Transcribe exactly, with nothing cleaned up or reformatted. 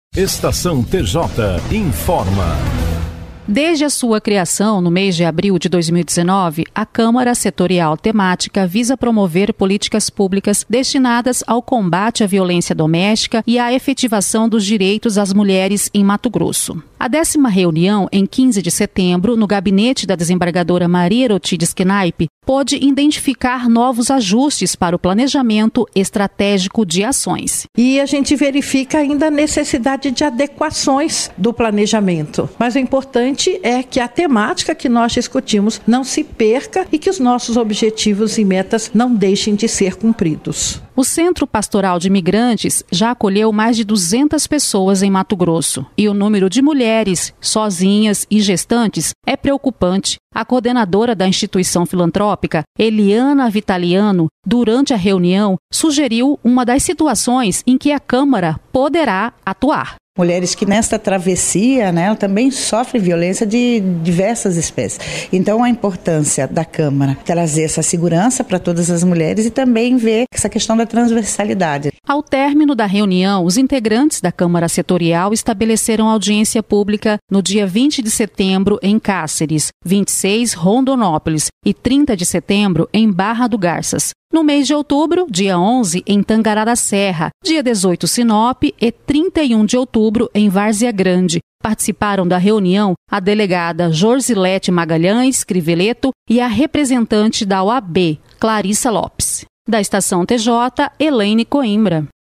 Estação T J informa. Desde a sua criação, no mês de abril de dois mil e dezenove, a Câmara Setorial Temática visa promover políticas públicas destinadas ao combate à violência doméstica e à efetivação dos direitos às mulheres em Mato Grosso. A décima reunião, em quinze de setembro, no gabinete da desembargadora Maria Erotides Knaip, pôde identificar novos ajustes para o planejamento estratégico de ações. E a gente verifica ainda a necessidade de adequações do planejamento. Mas o importante é que a temática que nós discutimos não se perca e que os nossos objetivos e metas não deixem de ser cumpridos. O Centro Pastoral de Imigrantes já acolheu mais de duzentas pessoas em Mato Grosso e o número de mulheres sozinhas e gestantes é preocupante. A coordenadora da instituição filantrópica, Eliana Vitaliano, durante a reunião, sugeriu uma das situações em que a Câmara poderá atuar. Mulheres que nesta travessia, né, também sofrem violência de diversas espécies. Então, a importância da Câmara trazer essa segurança para todas as mulheres e também ver essa questão da transversalidade. Ao término da reunião, os integrantes da Câmara Setorial estabeleceram audiência pública no dia vinte de setembro em Cáceres, vinte e seis Rondonópolis e trinta de setembro em Barra do Garças. No mês de outubro, dia onze, em Tangará da Serra, dia dezoito, Sinop e trinta e um de outubro em Várzea Grande. Participaram da reunião a delegada Jorzilete Magalhães Criveleto e a representante da O A B, Clarissa Lopes. Da Estação T J, Elaine Coimbra.